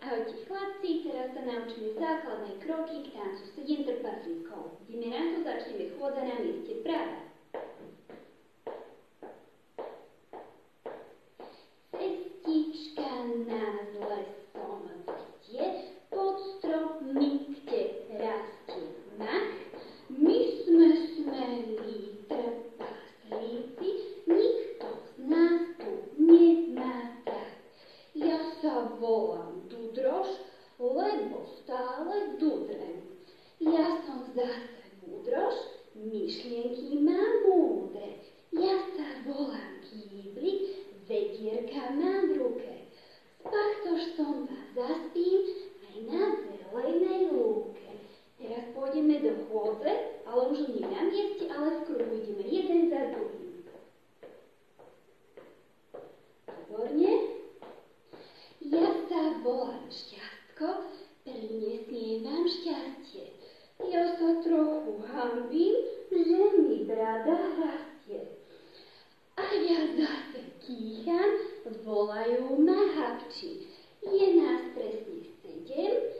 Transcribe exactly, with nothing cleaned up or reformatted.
Ahojte chlapci, teraz sa naučíme základné kroky k tancu sedem trpaslíkov. Ideme na to, začneme chôdza na mieste práva. Cestička nás lesom vedie, pod strommi, kde rastie mak. My sme smelí trpaslíci, nikto z nás tu nemá strach. Ja sa volám Dudroš, lebo stále dudrem. Ja som zase múdroš, myšlienky mám múdre. Ja sa volám Kýblik, vedierka mám v ruke. Spachtož som vás zaspím aj na zelenej lúke. Teraz pôjdeme do chôdze, ale už nie na mieste, ale v kruhu ideme jeden za druhým. Výborne. Ja sa volám Šťastko, prinesiem vám šťastie. Ja sa trochu hanbím, že mi brada rastie. A ja zase kýcham, volajú ma Habči. Je nás presne sedem,